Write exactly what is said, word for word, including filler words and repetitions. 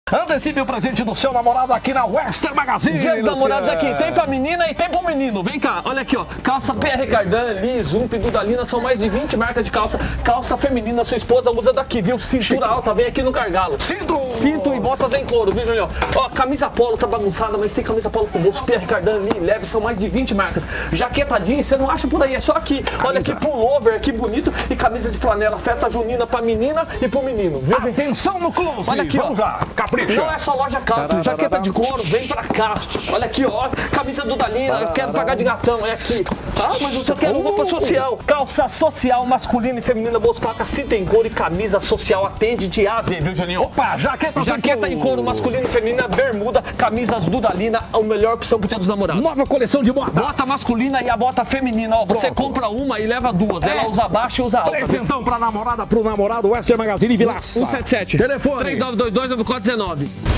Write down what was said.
Antecipe o presente do seu namorado aqui na Western Magazine. Dia dos namorados aqui, tem pra menina e tem pro menino. Vem cá, olha aqui, ó. Calça P R Cardan, Liz, Ump, Dudalina, são mais de vinte marcas de calça. Calça feminina, sua esposa usa daqui, viu? Cintura alta, vem aqui no gargalo. Cinto! Cinto e botas em couro, viu, Julião? Ó, camisa polo tá bagunçada, mas tem camisa polo com bolso, P R Cardan, Lee, leve, são mais de vinte marcas. Jaqueta jeans, você não acha por aí, é só aqui. Olha aqui, pullover, que bonito. E camisa de flanela, festa junina pra menina e pro menino, viu? Atenção no close. Olha aqui, vamos ó. lá, capricha. Não é só loja Country, jaqueta de couro, vem pra cá. Olha aqui, ó, camisa do Dalina, quero pagar de gatão, é aqui. Tá, mas você quer roupa social. Calça social, masculina e feminina, bolsa faca, cinta em couro e camisa social, atende de A a Z, viu, Juninho? Opa, jaqueta, Jaqueta em couro, masculina e feminina, bermuda, camisas do Dalina, a melhor opção pro dia dos namorados. Nova coleção de botas. Bota masculina e a bota feminina, ó, você Pronto. compra uma e leva duas, É. ela usa baixo e usa alta. Presentão pra namorada, pro namorado, Western Magazine Vilaça. cento e setenta e sete. Telefone. três nove dois dois nove quatro um nove.